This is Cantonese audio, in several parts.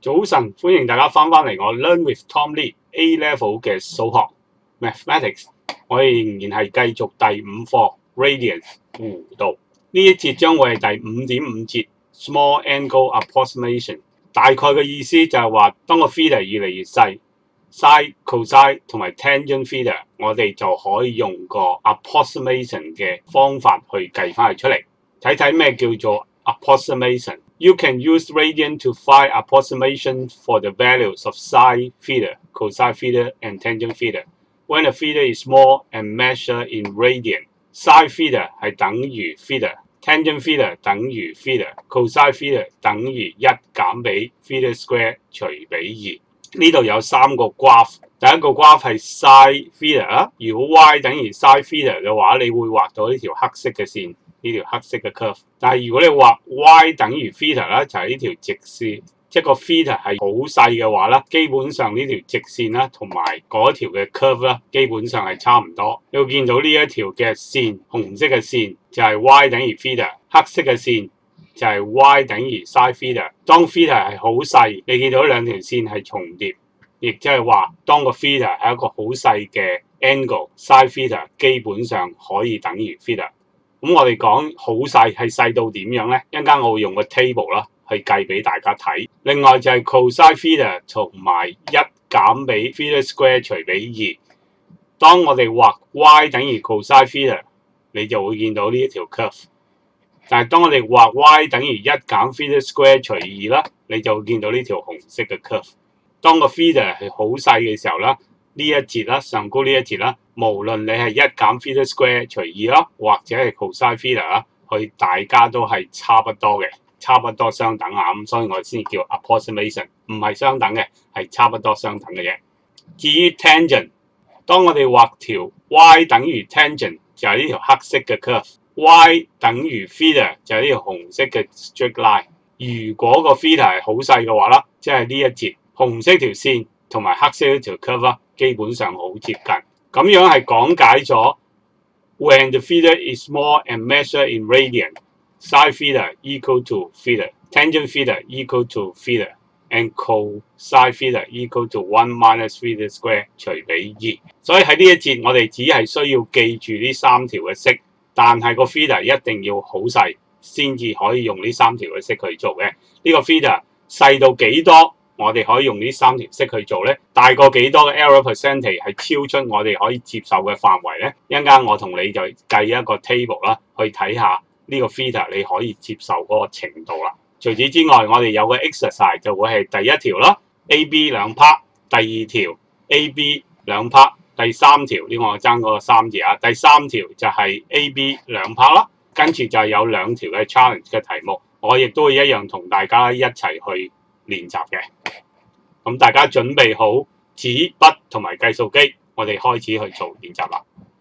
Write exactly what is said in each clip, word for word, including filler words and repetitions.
早晨，歡迎大家翻返嚟我 Learn with Tom Lee A Level 嘅數學 Mathematics， 我哋仍然係繼續第五課 Radians 弧度。呢一節將會係第五點五節 Small Angle Approximation。大概嘅意思就係話，當個 theta 越嚟越細 ，sin、cosine 同埋 tangent theta， 我哋就可以用個 approximation 嘅方法去計翻佢出嚟。睇睇咩叫做 approximation。You can use radian to find approximation for the values of sine theta, cosine theta, and tangent theta. When the theta is small and measured in radian, sine theta 係等於 theta。Tangent theta 等於 theta，cosine theta 等於一減比 theta square 除比二。呢度有三個 graph， 第一個 graph 係 sin theta 啦。如果 y 等於 sin theta 嘅話，你會畫到呢條黑色嘅線，呢條黑色嘅 curve。但係如果你畫 y 等於 theta 啦，就係呢條直線，即係個 theta 係好細嘅話啦，基本上呢條直線啦，同埋嗰條嘅 curve 啦，基本上係差唔多。你會見到呢一條嘅線，紅色嘅線就係 y 等於 theta， 黑色嘅線就係 y 等於 sin theta。當 theta 係好細，你見到兩條線係重疊，亦即係話當個 theta 係一個好細嘅 angle，sin theta 基本上可以等於 theta。咁我哋講好細係細到點樣咧？一陣間我會用個 table 啦去計俾大家睇。另外就係 cosine theta 同埋一減比 theta square 除比二。當我哋畫 y 等於 cosine theta， 你就會見到呢一條 curve。但係當我哋畫 y 等於一減 theta square 除二啦，你就會見到呢條紅色嘅 curve。當個 theta 係好細嘅時候啦，呢一節啦，上高呢一節啦，無論你係一減 theta square 除二啦，或者係 cosine theta 啦，佢大家都係差不多嘅，差不多相等啊，咁所以我先叫 approximation， 唔係相等嘅，係差不多相等嘅啫。至於 tangent， 當我哋畫條 y 等於 tangent 就係呢條黑色嘅 curve，y 等於 theta 就係呢條紅色嘅 straight line。如果個 theta 係好細嘅話啦，即係呢一節紅色條線同埋黑色條 curve 啦，基本上好接近。咁樣係講解咗 when the theta is small and measured in radian, sin theta equal to theta, tangent theta equal to theta, and cosine theta equal to one minus theta square 除比二。所以喺呢一節我哋只係需要記住呢三條嘅式，但係個 theta 一定要好細先至可以用呢三條嘅式去做嘅。呢個 theta 細到幾多？我哋可以用呢三條式去做咧，大過幾多嘅 error percentage 係超出我哋可以接受嘅範圍咧。一陣間我同你就計一個 table 啦，去睇下呢個 theta 你可以接受嗰個程度啦。除此之外，我哋有個 exercise 就會係第一條啦 ，A B 兩 part， 第二條 A B 兩 part， 第三條呢個我爭嗰個三字啊，第三條就係 A B 兩 part 啦，跟住就係有兩條嘅 challenge 嘅題目，我亦都會一樣同大家一齊去練習嘅。咁大家準備好紙筆同埋計數機，我哋開始去做練習啦。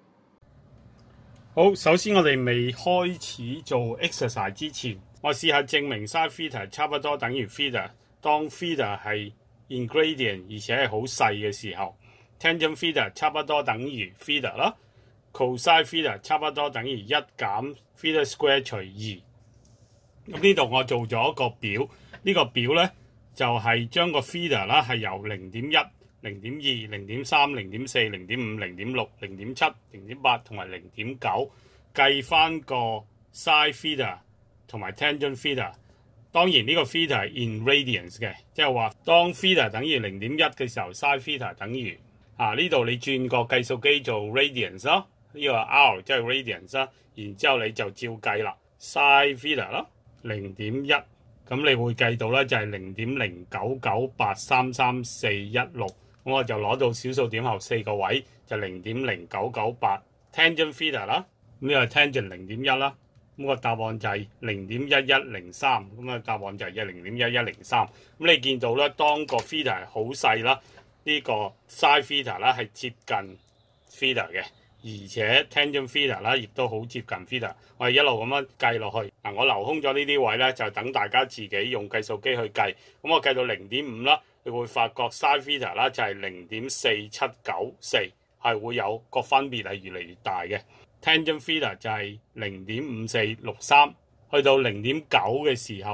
好，首先我哋未開始做 exercise 之前，我試下證明 sin theta 差不多等於 theta。當 theta 係 in gradient 而且係好細嘅時候 ，tangent theta 差不多等於 theta 啦 ，cosine theta 差不多等於一減 theta square 除二。咁呢度我做咗一個表，呢、呢個表咧。就係將個 theta 啦，係由零點一、零點二、零點三、零點四、零點五、零點六、零點七、零點八同埋零點九計翻個 sin theta 同埋 tangent theta。當然呢個 theta 係 in radians 嘅，即係話當 theta 等於零點一嘅時候 ，sin theta 等於啊呢度你轉個計數機做 radians 啦，呢個 r 即係 radians 啦，然之後你就照計啦 ，sin theta 啦，零點一。咁你會計到咧就係零點零九九八三三四一六，咁我就攞到小數點後四個位就零點零九九八 tangent theta 啦，咁呢個 tangent 零點一啦，咁個答案就係零點一一零三，咁啊答案就係零點一一零三。咁你見到咧，當個 theta 係好細啦，呢個 sin theta 啦係接近 theta 嘅。而且 tangent theta 啦，亦都好接近 theta。我哋一路咁樣計落去，嗱我留空咗呢啲位咧，就等大家自己用計數機去計。咁我計到零點五啦，你會發覺 sin theta 啦就係零點四七九四，係會有個分別係越嚟越大嘅。tangent theta 就係零點五四六三，去到零點九嘅時候啦，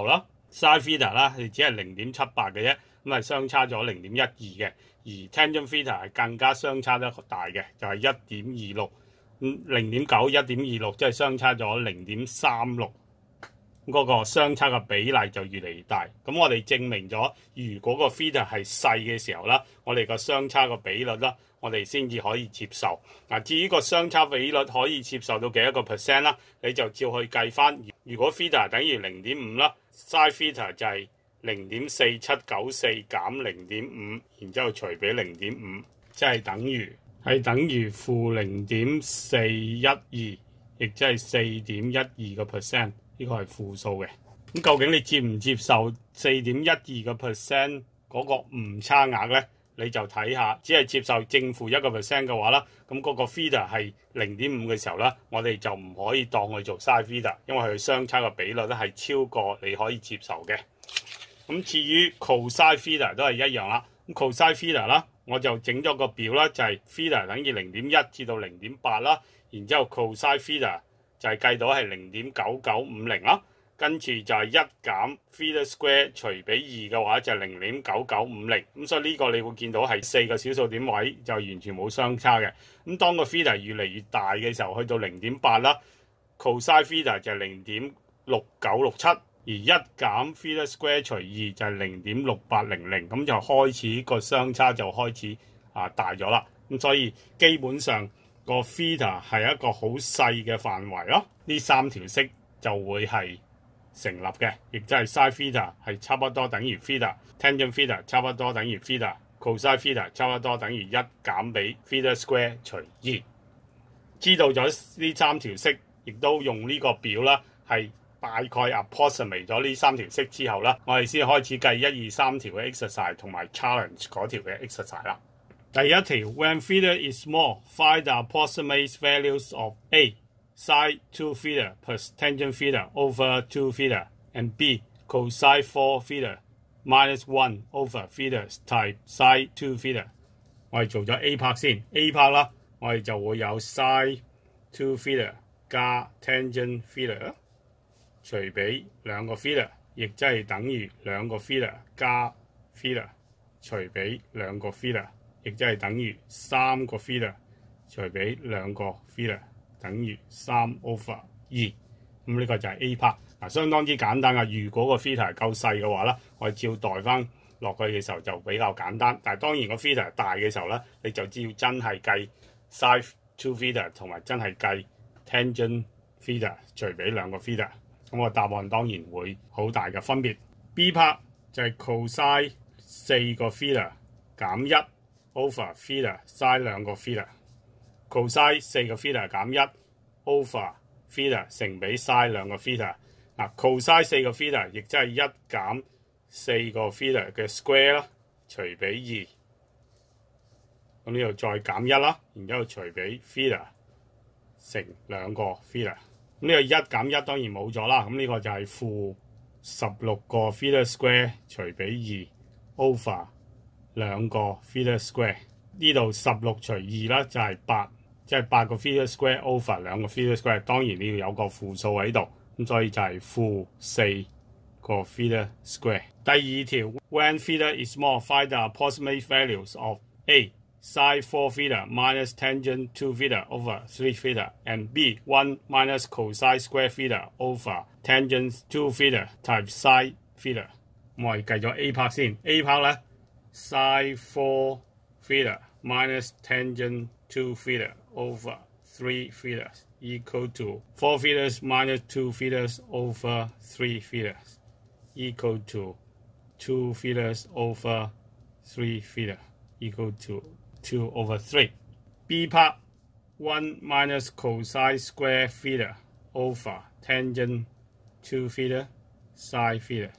，sin theta 啦，係只係零點七八嘅啫，咁係相差咗零點一二嘅，而 tangent theta 係更加相差得大嘅，就係一點二六，咁零點九、一點二六，即係相差咗零點三六。嗰個相差嘅比例就越嚟越大，咁我哋證明咗，如果個 theta 係細嘅時候啦，我哋個相差個比率啦，我哋先至可以接受。嗱，至於個相差比率可以接受到幾多個 percent 啦，你就照去計翻。如果 theta 等於零點五啦 ，sin theta 就係零點四七九四減零點五，然之後除俾零點五，即係等於係等於負零點四一二，亦即係四點一二個 percent。呢個係負數嘅，咁究竟你接唔接受四點一二個 percent 嗰個誤差額咧？你就睇下，只係接受正負一個 percent 嘅話啦，咁嗰個 theta 係零點五嘅時候咧，我哋就唔可以當佢做 sin theta，因為佢相差嘅比率咧係超過你可以接受嘅。咁至於 cosine theta 都係一樣啦，咁 cosine theta 啦，我就整咗個表啦，就係 theta 等於零點一至到零點八啦，然之後 cosine theta就係計到係零點九九五零啦，跟住就係一減 theta square 除比二嘅話就係零點九九五零，咁所以呢個你會見到係四個小數點位就完全冇相差嘅。咁當個 theta 越嚟越大嘅時候，去到零點八啦 ，cosine theta 就係零點六九六七，而一減 theta square 除二就係零點六八零零，咁就開始個相差就開始啊大咗啦。咁所以基本上個 theta 係一個好細嘅範圍咯，呢三條式就會係成立嘅，亦即係 sin theta 係差不多等於 theta，tangent theta 差不多等於 theta，cosine theta 差不多等於一減比 theta square 除二。知道咗呢三條式，亦都用呢個表啦，係大概 approximate 咗呢三條式之後啦，我哋先開始計一二三條嘅 exercise 同埋 challenge 嗰條嘅 exercise 啦。第一條 ，when theta is small, find the approximate values of A, sin two theta plus tangent theta over two theta, and B, cosine four theta minus one over theta times sin two theta。我哋做咗 A part 先 ，A part 啦，我哋就會有 sin two theta 加 tangent theta 除比兩個 theta， 亦即係等於兩個 theta 加 theta 除比兩個 theta。亦即係等於三個 theta 除比兩個 theta 等於三 over 二，咁呢個就係 A part。嗱，相當之簡單㗎。如果個 theta 夠細嘅話咧，我哋照代翻落去嘅時候就比較簡單。但係當然個 theta 大嘅時候咧，你就只要真係計 sin two theta 同埋真係計 tangent theta 除比兩個 theta， 咁個答案當然會好大嘅分別。B part 就係 cosine 四個 theta 減一。over theta sin 兩個 theta，cosine 四個 theta 減一 over theta 乘比 sin 兩個 theta。嗱 cosine 四個 theta 亦即係一減四個 theta 嘅 square 啦，除比二。咁呢度再減一啦，然之後除比 theta 乘兩個 theta。咁呢個一減一當然冇咗啦，咁呢個就係負十六個 theta square 除比二 over。兩個 theta square， 呢度十六除二啦，就係八，即係八個 theta square over 兩個 theta square。當然你要有個負數喺度，咁所以就係負四個 theta square。第二條 ，when theta is small, find the approximate values of A, sin four theta minus tangent two theta over three theta, and B, one minus cosine square theta over tangent two theta times sin theta。我哋計咗 A part 先 ，A part 咧。sin four theta minus tangent two theta over three theta equal to four theta minus two theta over three theta equal to two theta over three theta equal to two over three. B part one minus cosine square theta over tangent two theta sin theta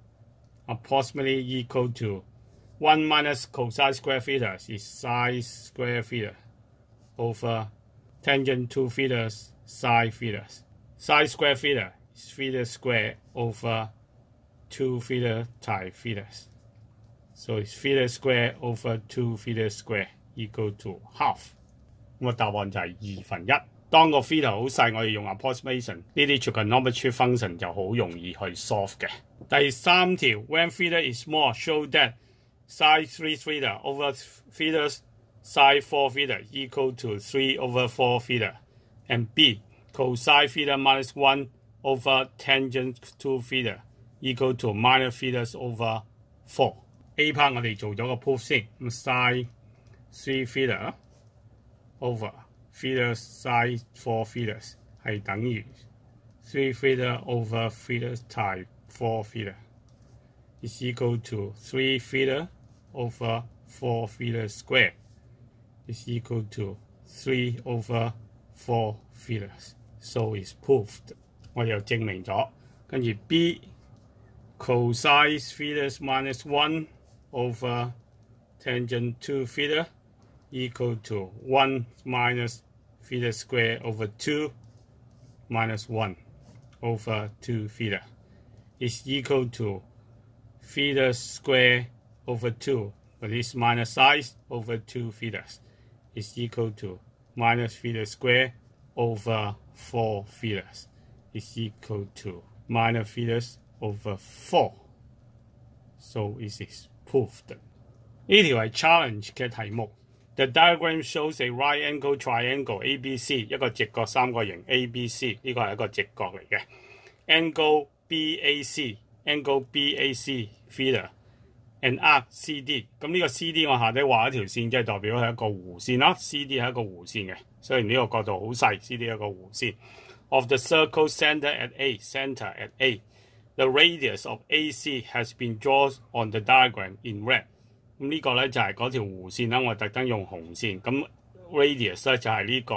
approximately equal to one minus cosine square theta is sin square theta over tangent two theta sin theta. Sin square theta is theta square over two theta times theta. So it's theta square over two theta square equal to half. 咁個答案就係二分一。 當個 theta 好細，我哋用 approximation 呢啲 trigonometry function 就好容易去 solve 嘅。第三條 when theta is small, show that sin three theta over theta sin four theta equal to three over four theta, and B cosine theta minus one over tangent two theta equal to minus theta over four。 A part 我哋做咗個 proof 先，咁 sin three theta over theta sin four theta 係等於 three theta over theta times four theta is equal to three theta over four theta square is equal to three over four theta. So is proved。 我又證明咗，跟住 B cosine theta minus one over tangent two theta equal to one minus theta square over two minus one over two theta is equal to theta square over two, but this minus size over two theta is equal to minus theta square over four theta is equal to minus theta over four. So it is proved。 呢條係 challenge 嘅題目。The diagram shows a right angle triangle A B C， 一個直角三角形 A B C， 呢個係一個直角嚟嘅。Angle B A C，angle B A C theta，and arc C D。咁呢個 C D 我下底畫一條線，即係代表係一個弧線啦。C D 係一個弧線嘅，雖然呢個角度好細 ，C D 係一個弧線。Of the circle center at A，center at A，the radius of A C has been drawn on the diagram in red。咁呢個咧就係嗰條弧線啦，我特登用紅線。咁 radius 咧就係呢個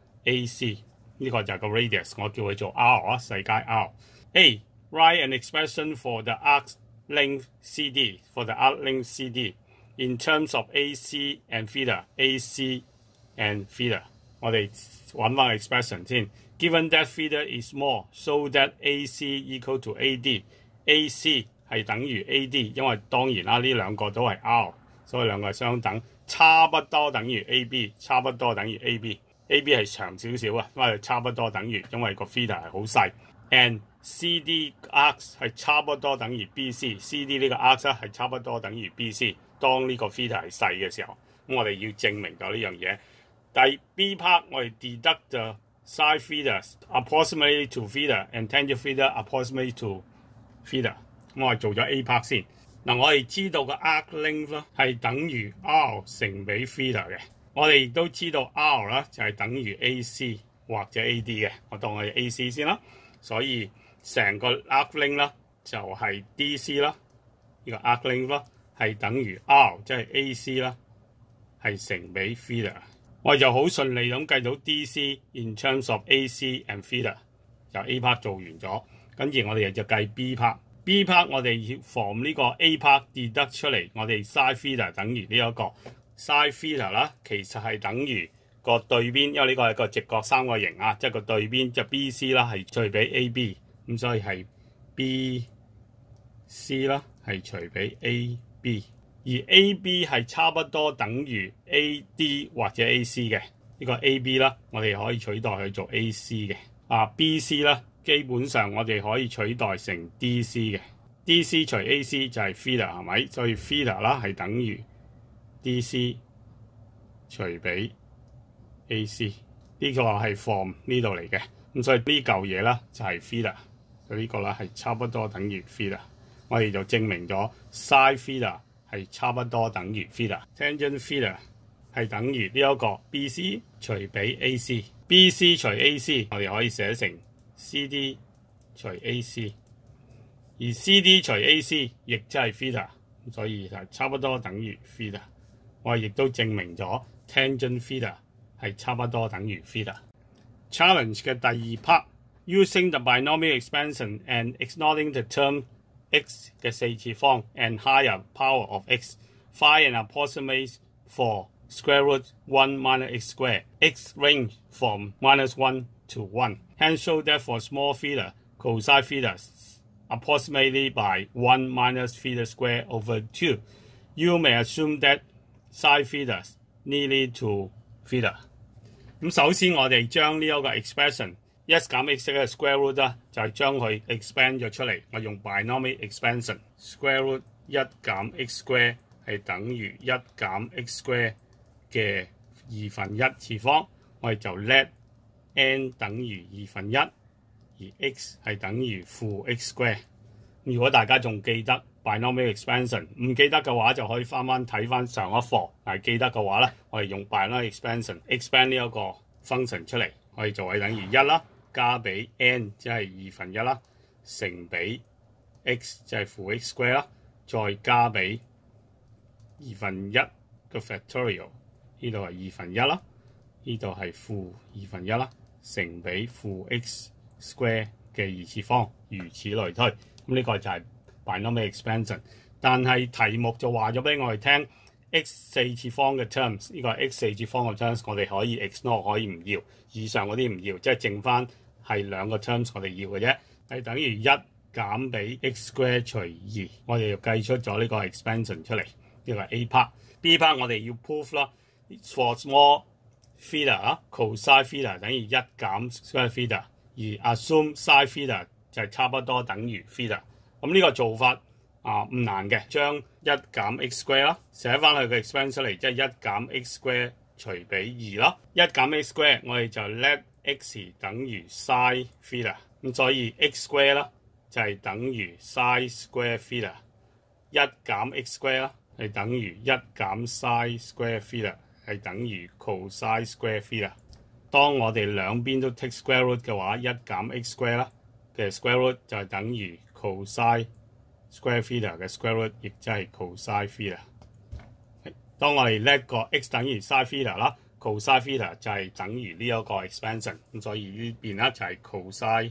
A C， 呢個就係個 radius， 我叫佢做 R 啊，世界 R。A write an expression for the arc length C D for the arc length C D in terms of A C and theta，A C and theta。我哋揾翻 expression 先。Given that theta is small, so that A C equal to A D，A C 係等於 A D， 因為當然啦，呢兩個都係 R， 所以兩個係相等，差不多等於 A B， 差不多等於 A B。A B 係長少少啊，因為差不多等於，因為個 theta 係好細。And C D arc 係差不多等於 B C，C D 呢個 arc 係差不多等於 B C。當呢個 theta 係細嘅時候，咁我哋要證明咗呢樣嘢。第 B part 我哋 deduct 就 sin theta approximately to theta and tangent theta approximately to theta。我係做咗 A part 先。嗱，我哋知道個 arc length 咧係等於 R 乘比 theta 嘅。我哋亦都知道 R 咧就係等於 A C 或者 A D 嘅。我當我哋 A C 先啦。所以成個 arc length 咧就係 D C 啦。呢個 arc length 咧係等於 R， 即係 A C 啦，係乘比 theta。我哋就好順利咁計到 D C in terms of A C and theta， 就 A part 做完咗，跟住我哋就計 B part。B part 我哋要 from 呢個 A part deduct 出嚟，我哋 sin theta 等於呢一個 sin theta 啦，其實係等於個對邊，因為呢個係個直角三角形啊，即係個對邊就 B C 啦，係除比 A B， 咁所以係 B C 啦，係除比 A B。而 A B 係差不多等於 A D 或者 A C 嘅，呢個 A B 啦，我哋可以取代去做 A C 嘅。啊 B C 啦，基本上我哋可以取代成 D C 嘅。D C 除 A C 就係 theta 係咪？所以 theta 啦係等於 D C 除比 A C， 呢個係 from 呢度嚟嘅。咁所以呢嚿嘢啦就係 theta， 所以呢個啦係差不多等於 theta。我哋就證明咗 sin theta係差不多等於 theta。Tangent theta 係等於呢一個 B C 除比 A C。B C 除 A C 我哋可以寫成 C D 除 A C， 而 C D 除 A C 亦即係 theta， 所以係差不多等於 theta。我哋亦都證明咗 tangent theta 係差不多等於 theta。Challenge 嘅第二 part，using the binomial expansion and ignoring the term x 嘅四次方 and higher power of x, find an approximate for square root one minus x squared. X range from minus one to one. Hence show that for small theta, cosine theta approximately by one minus theta squared over two. You may assume that sin theta nearly to theta. 咁首先我哋將呢一個 expression 一減 x 嘅 square root 啦，就係將佢 expand 咗出嚟。我用 binomial expansion square root 一減 x square 係等於一減 x square 嘅二分一次方，我哋就 let n 等於二分一，而 x 係等於負 x square。如果大家仲記得 binomial expansion， 唔記得嘅話就可以翻翻睇翻上一課。但係記得嘅話咧，我哋用 binomial expansion expand 呢一個 function 出嚟，我哋就係等於一啦，加俾 n 即係二分一啦，乘俾 x 即係負 x square 啦，再加俾二分一個 factorial， 呢度係二分一啦，呢度係負二分一啦，乘俾負 x square 嘅二次方，如此類推。咁呢個就係 binomial expansion， 但係題目就話咗俾我哋聽 x 四次方嘅 terms， 呢個係 x 四次方嘅 terms， 我哋可以 ignore 可以唔要，以上嗰啲唔要，即係剩翻係兩個 terms 我哋要嘅啫，係等於一減俾 x square 除二，我哋就計出咗呢個 expansion 出嚟，呢個係 A part。B part 我哋要 prove 啦 ，for small theta 啊 cosine theta 等於一減 square theta， 而 assume sin theta就係差不多等於 theta。咁呢個做法啊唔難嘅，將一減 x square 啦，寫翻去個 expansion 出嚟，即係一減 x square 除俾二啦。一減 x square 我哋就 let x 等於 sin theta， 咁所以 x square 啦就係等於 sin square theta， 一減 x square 啦係等於一減 sin square theta 係等於 cosine square theta。當我哋兩邊都 take square root 嘅話，一減 x square 啦嘅 square root 就係等於 cosine square theta 嘅 square root， 亦即係 cosine theta。當我哋 let 個 x 等於 sin theta 啦 ，cosine theta 就係等於呢一個 expansion， 咁所以呢邊咧就係 cosine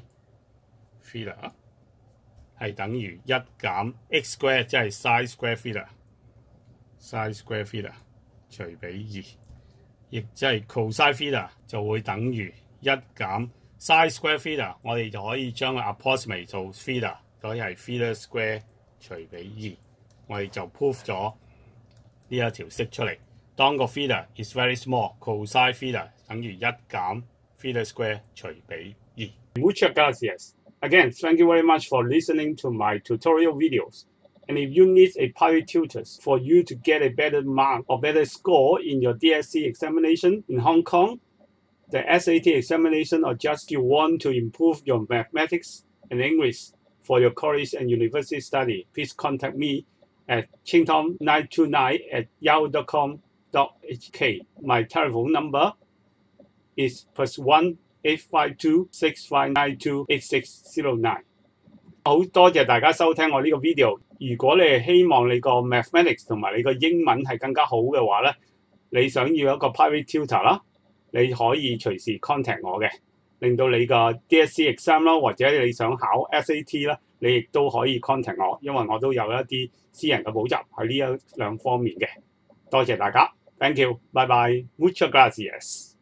theta 係等於一減 x square， 即係 sin square theta，sin square theta 除俾二，亦即係 cosine theta 就會等於一減 sin square theta， 我哋就可以將佢 approximate 做 theta， 所以係 theta square 除俾二，我哋就 prove 咗呢一條式出嚟。當個 theta is very small，cosine theta 等於一減 theta square 除俾二。Muchas gracias. Again, thank you very much for listening to my tutorial videos. And if you need a private tutor for you to get a better mark or better score in your D S C examination in Hong Kong, the S A T examination, or just you want to improve your mathematics and English for your college and university study, please contact me at chingtom nine two nine at yahoo dot com dot h k. My telephone number is plus one eight five two six five nine two eight six zero nine。好多謝大家收聽我呢個 video。如果你係希望你個 mathematics 同埋你個英文係更加好嘅話咧，你想要一個 private tutor 啦，你可以隨時 contact 我嘅，令到你個 D S C exam 啦，或者你想考 S A T 啦，你亦都可以 contact 我，因為我都有一啲私人嘅補習喺呢一兩方面嘅。多謝大家 ，thank you，拜拜 ，muchas gracias。